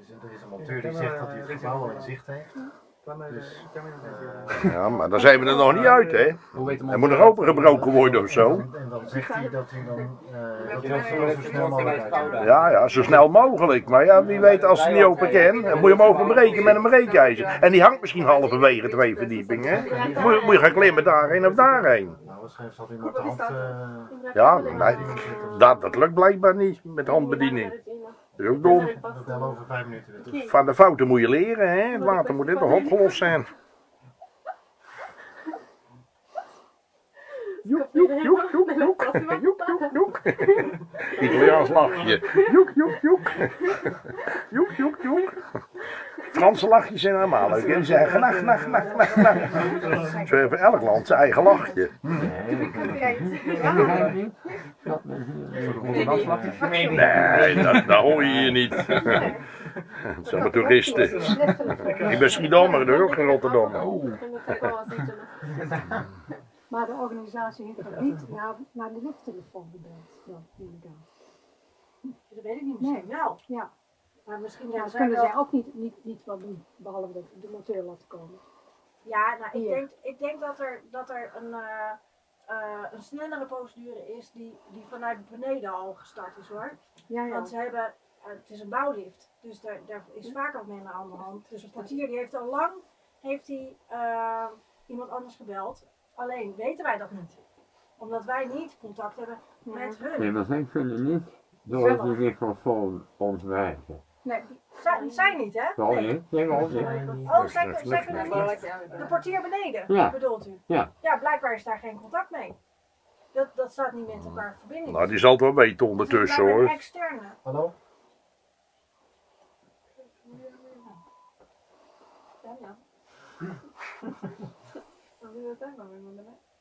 er is een monteur die zegt dat hij het gebouw al in zicht heeft. Dus, Ja, maar dan zijn we er nog niet uit, hè. Er moet nog opengebroken worden of zo. en dan zegt hij dat hij dan dat hij zo snel mogelijk uit. Ja, zo snel mogelijk. Maar ja, wie weet als hij niet open kan, dan moet je hem openbreken met een breekijzer. En die hangt misschien halverwege 2 verdiepingen. Moet je gaan klimmen daarheen of daarheen. Nou, waarschijnlijk zal hij met de hand... Ja, nee, dat lukt blijkbaar niet met handbediening. Dat is ook dom. Dat tellen over 5 minuten weer terug. Van de fouten moet je leren, hè. Het water moet toch opgelost zijn. Joek, joek, joek, joek, joek. Joek, joek, joek. Italiaans lachje. Joek, joek, joek. Joek, joek, joek. Franse lachjes zijn allemaal leuk. Die zeggen nacht, nacht, nacht, nacht, nacht. Zo heeft elk land zijn eigen lachje. Nee, dat hoor je hier niet. Het zijn maar toeristen. Ik ben Schiedammer, dat is ook geen Rotterdam. Maar de organisatie heeft nog niet naar de lifttelefoon gebeld. Dat weet ik niet, misschien wel. Ja. Maar misschien Ja, zij kunnen wel... zij ook niet wat doen, behalve de monteur laten komen. Ja, nou, ik denk dat er een snellere procedure is die vanuit beneden al gestart is, hoor. Ja, ja. Want ze hebben, het is een bouwlift, dus daar is vaak wat minder aan de hand. Dus een portier die heeft al lang iemand anders gebeld. Alleen weten wij dat niet. Omdat wij niet contact hebben met hun. Nee, maar zij kunnen niet door die microfoon ontwijken. Nee, zij niet, hè? Wel niet? Nee, wel niet. Oh, zij kunnen niet. De portier beneden, bedoelt u? Ja. Ja, blijkbaar is daar geen contact mee. Dat staat niet met elkaar in verbinding. Nou, die zal het wel weten ondertussen, hoor. Een externe. Hallo? Ja.